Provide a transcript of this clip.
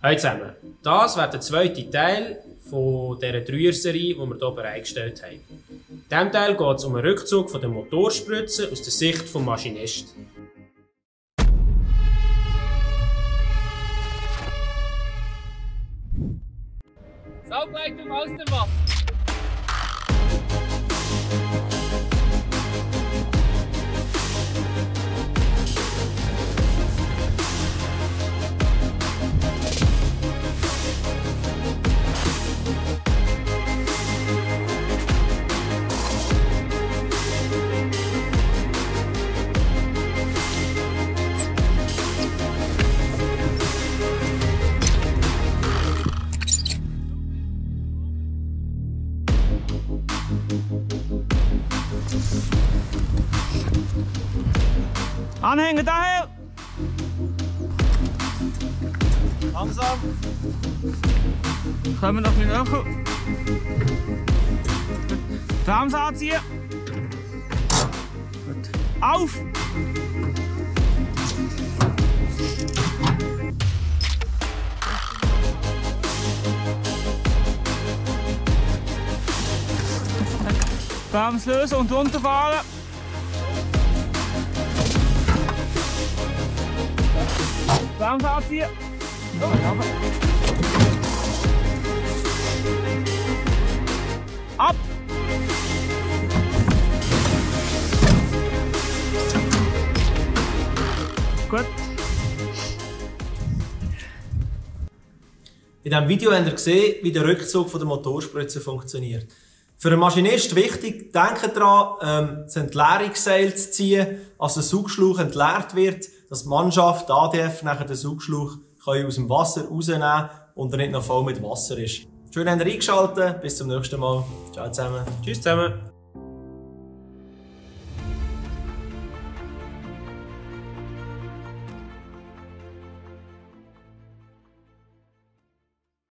Hallo zusammen, das wäre der zweite Teil von dieser Dreier-Serie, die wir hier bereitgestellt haben. In diesem Teil geht es um einen Rückzug von der Motorspritze aus der Sicht des Maschinisten. Saugleitung aus dem Wasser. Anhänger daher! Langsam. Können wir noch ein bisschen näher? Bremse anziehen. Gut. Auf! Bremse lösen und runterfahren. Bremse anziehen. Ab! Gut. In diesem Video habt ihr gesehen, wie der Rückzug von der Motorspritze funktioniert. Für einen Maschinist wichtig, denkt daran, das Entleerungsseil zu ziehen, als der Saugschlauch entleert wird, dass die Mannschaft, die ADF, nachher den Saugschlauch aus dem Wasser rausnehmen und er nicht noch voll mit Wasser ist. Schön, habt ihr eingeschaltet. Bis zum nächsten Mal. Ciao zusammen. Tschüss zusammen.